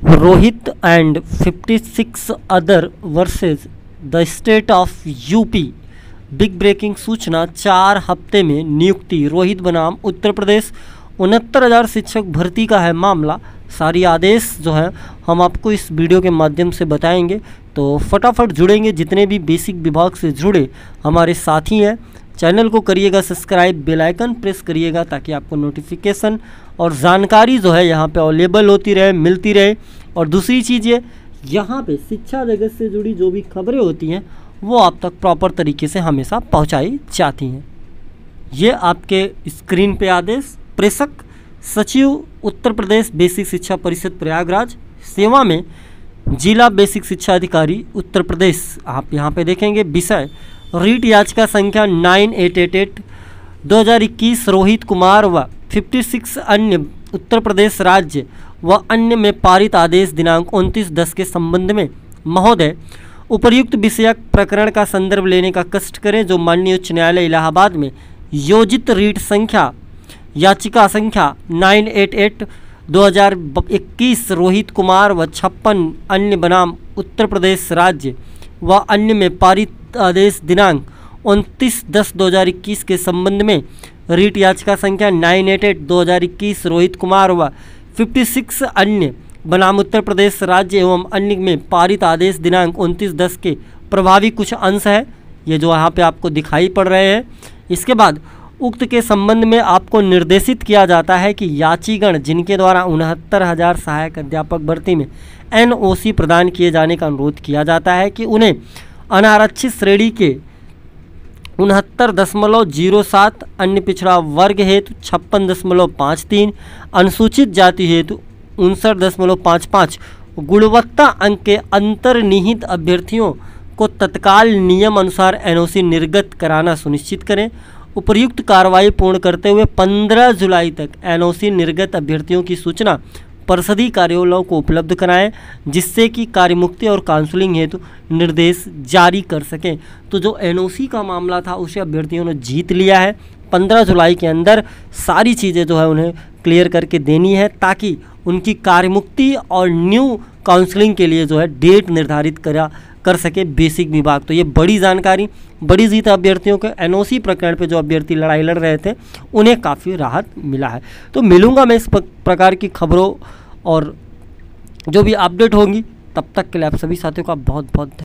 Rohit and 56 other versus the state of UP. Big breaking सूचना, 4 हफ्ते में नियुक्ति। रोहित बनाम उत्तर प्रदेश 69,000 शिक्षक भर्ती का है मामला। सारी आदेश जो है हम आपको इस वीडियो के माध्यम से बताएंगे, तो फटाफट जुड़ेंगे। जितने भी बेसिक विभाग से जुड़े हमारे साथी हैं, चैनल को करिएगा सब्सक्राइब, बेल आइकन प्रेस करिएगा ताकि आपको नोटिफिकेशन और जानकारी जो है यहाँ पे अवेलेबल होती रहे, मिलती रहे। और दूसरी चीज़ ये, यहाँ पे शिक्षा जगत से जुड़ी जो भी खबरें होती हैं वो आप तक प्रॉपर तरीके से हमेशा पहुँचाई जाती हैं। ये आपके स्क्रीन पे आदेश। प्रेषक सचिव उत्तर प्रदेश बेसिक शिक्षा परिषद प्रयागराज, सेवा में जिला बेसिक शिक्षा अधिकारी उत्तर प्रदेश। आप यहाँ पे देखेंगे विषय रीट याचिका संख्या 9888/2021 रोहित कुमार व 56 अन्य उत्तर प्रदेश राज्य व अन्य में पारित आदेश दिनांक 29/10 के संबंध में महोदय उपर्युक्त विषयक प्रकरण का संदर्भ लेने का कष्ट करें, जो माननीय उच्च न्यायालय इलाहाबाद में योजित रीट संख्या याचिका संख्या 988/2021 रोहित कुमार व 56 अन्य बनाम उत्तर प्रदेश राज्य व अन्य में पारित आदेश दिनांक 29/10/2021 के संबंध में रीट याचिका संख्या 988/2021 रोहित कुमार व 56 अन्य बनाम उत्तर प्रदेश राज्य एवं अन्य में पारित आदेश दिनांक 29/10 के प्रभावी कुछ अंश है, ये जो यहाँ पे आपको दिखाई पड़ रहे हैं। इसके बाद उक्त के संबंध में आपको निर्देशित किया जाता है कि याचीगण जिनके द्वारा 69,000 सहायक अध्यापक भर्ती में NOC प्रदान किए जाने का अनुरोध किया जाता है कि उन्हें अनारक्षित श्रेणी के 69.07, अन्य पिछड़ा वर्ग हेतु 56.53, अनुसूचित जाति हेतु 59.55 गुणवत्ता अंक के अंतर्निहित अभ्यर्थियों को तत्काल नियम अनुसार NOC निर्गत कराना सुनिश्चित करें। उपर्युक्त कार्रवाई पूर्ण करते हुए 15 जुलाई तक NOC निर्गत अभ्यर्थियों की सूचना परिषदीय कार्यालयों को उपलब्ध कराएं, जिससे कि कार्यमुक्ति और काउंसलिंग हेतु निर्देश जारी कर सकें। तो जो NOC का मामला था उसे अभ्यर्थियों ने जीत लिया है। 15 जुलाई के अंदर सारी चीज़ें जो है उन्हें क्लियर करके देनी है, ताकि उनकी कार्यमुक्ति और न्यू काउंसलिंग के लिए जो है डेट निर्धारित कर सके बेसिक विभाग। तो ये बड़ी जानकारी, बड़ी जीत अभ्यर्थियों के NOC प्रकरण पे जो अभ्यर्थी लड़ाई लड़ रहे थे उन्हें काफ़ी राहत मिला है। तो मिलूंगा मैं इस प्रकार की खबरों और जो भी अपडेट होंगी, तब तक के लिए आप सभी साथियों का बहुत बहुत